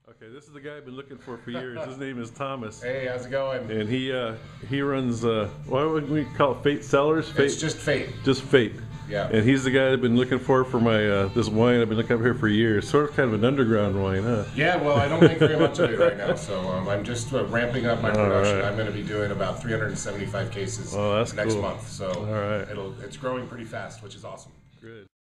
Okay, this is the guy I've been looking for years. His name is Thomas. Hey, how's it going? And he runs, what would we call it, Fate Cellars? Fate? It's just Fate. Just Fate. Yeah. And he's the guy I've been looking for my this wine I've been looking up here for years. Sort of kind of an underground wine, huh? Yeah, well, I don't make very much of it right now, so I'm just ramping up my production. Right. I'm going to be doing about 375 cases Oh, that's next cool. month, so All right. it's growing pretty fast, which is awesome. Good.